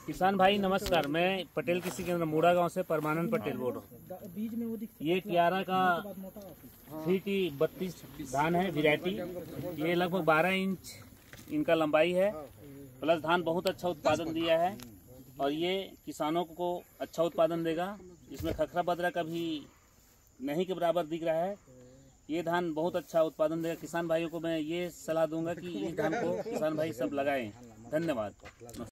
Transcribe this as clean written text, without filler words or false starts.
किसान भाई नमस्कार, मैं पटेल कृषि केंद्र मूड़ा गांव से परमानंद पटेल बोल रहा हूँ। ये कियारा का 3T32 धान है वैरायटी। ये लगभग 12 इंच इनका लंबाई है, प्लस धान बहुत अच्छा उत्पादन दिया है और ये किसानों को अच्छा उत्पादन देगा। इसमें खखरा बदरा का भी नहीं के बराबर दिख रहा है। ये धान बहुत अच्छा उत्पादन देगा। किसान भाइयों को मैं ये सलाह दूंगा कि इस धान को किसान भाई सब लगाएं। धन्यवाद।